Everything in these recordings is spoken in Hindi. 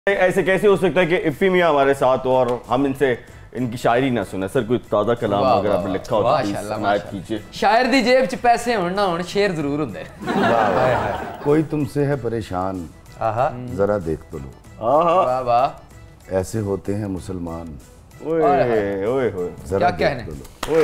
ऐसे कैसे हो सकता है कि इफ़ी मियां हमारे साथ हो और हम इनसे इनकी शायरी ना सुने। सर कोई ताज़ा कलाम अगर आपने लिखा हो तो समाअत कीजिए। शायर दी जेब च पैसे होण ना होण शेर जरूर होंदे। कोई तुमसे है परेशान जरा देख तो लो। वाह वाह, ऐसे होते हैं मुसलमान ओए ओए ओए, जरा क्या कहने। देख तो लो।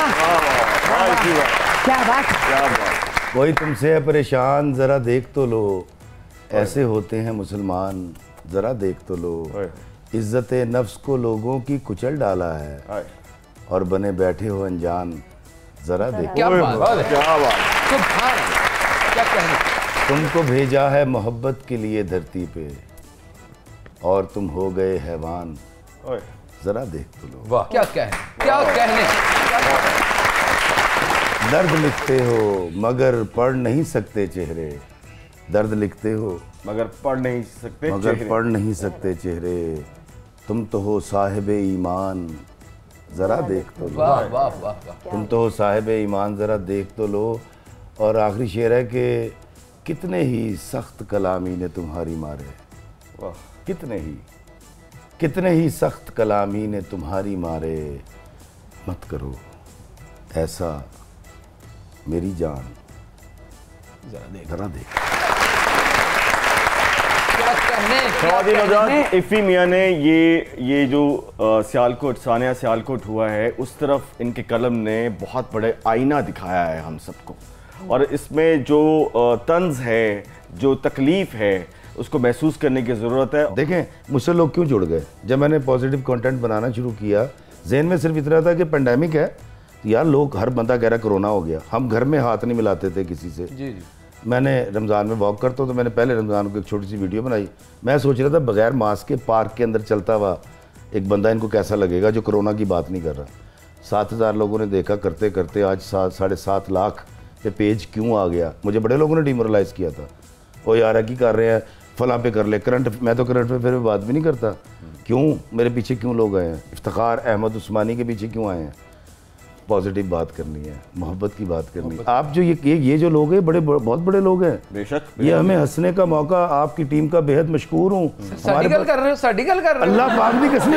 क्या बात। कोई तुमसे है परेशान जरा देख तो लो, ऐसे होते हैं मुसलमान जरा देख तो लो। इज्जत नफ्स को लोगों की कुचल डाला है और बने बैठे हो अनजान जरा देख। क्या बात है, क्या बात। सुभान अल्लाह, क्या कहने। तुमको भेजा है मोहब्बत के लिए धरती पे और तुम हो गए हैवान जरा देख तो लो। वाह, क्या कहने, क्या कहने। दर्द लिखते हो मगर पढ़ नहीं सकते चेहरे, दर्द लिखते हो मगर पढ़ नहीं सकते मगर चेहरे। पढ़ नहीं सकते चेहरे, तुम तो हो साहिब ईमान जरा देख तो लो। वाह वाह वाह वाह, तुम तो हो साहिब ईमान जरा देख तो लो। और आखिरी शेर है कि कितने ही सख्त कलामी ने तुम्हारी मारे, वाह, कितने ही सख्त कलामी ने तुम्हारी मारे, मत करो ऐसा मेरी जान जरा देख। क्या कहने, क्या ख्वातीन कहने। हज़रात, इफ़ी मियां ने ये जो सियालकोट सानिया सियालकोट हुआ है उस तरफ इनके कलम ने बहुत बड़े आईना दिखाया है हम सबको। और इसमें जो तंज है, जो तकलीफ़ है, उसको महसूस करने की ज़रूरत है। देखें मुझसे लोग क्यों जुड़ गए। जब मैंने पॉजिटिव कंटेंट बनाना शुरू किया, जहन में सिर्फ इतना था कि पेंडेमिक है यार, लोग हर बंदा कह रहा कोरोना हो गया, हम घर में हाथ नहीं मिलाते थे किसी से। जी जी। मैंने रमज़ान में वॉक करता हूँ तो मैंने पहले रमज़ान को एक छोटी सी वीडियो बनाई। मैं सोच रहा था बगैर मास्क के पार्क के अंदर चलता हुआ एक बंदा इनको कैसा लगेगा जो कोरोना की बात नहीं कर रहा। 7,000 लोगों ने देखा, करते करते आज 7.5 लाख पे पेज क्यों आ गया। मुझे बड़े लोगों ने डिमोरलाइज किया था, वो यार की कर रहे हैं फलां पे कर ले करंट। मैं तो करंट अफेयर में बात भी नहीं करता, क्यों मेरे पीछे क्यों लोग आए हैं। इफ्तिखार अहमद उस्मानी के पीछे क्यों आए हैं। पॉजिटिव बात करनी है, मोहब्बत की बात करनी है। आप जो ये जो लोग हैं बहुत बड़े लोग हैं। बेशक ये हमें हंसने का मौका, आपकी टीम का बेहद मशकूर हूँ। साडी गल कर रहे हो, साडी गल कर रहे हो। अल्लाह पाक दी कसम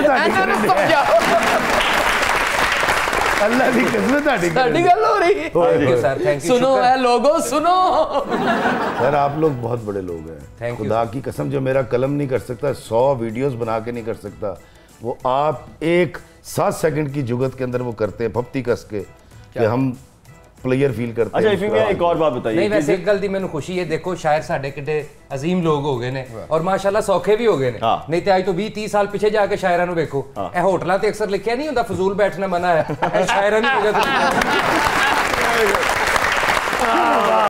अल्लाह दी कसम साडी गल हो रही है। Thank you sir, thank you. सुनो ऐ लोगो सुनो। सर आप लोग बहुत बड़े लोग हैं। Thank you, खुदा की कसम, जो मेरा कलम नहीं कर सकता, 100 वीडियोस बना के नहीं कर सकता, वो आप एक 7 सेकंड की जुगत के अंदर वो करते हैं फप्ती कस के कि हम प्लेयर फील करते अच्छा हैं। इफ़ी मियां, एक और बात बताइए। नहीं वैसे एक गल दी मैनू खुशी है, देखो शायर साडे किड्डे अजीम लोग हो गए ने और माशाल्लाह सौखे भी हो गए ने। हाँ। नहीं तो आज तो 20-30 साल पिछे जाके शायरां नू देखो, ए होटलां ते अक्सर लिखिया नहीं हुंदा फजूल बैठना मना है, ए शायरां दी वजह तो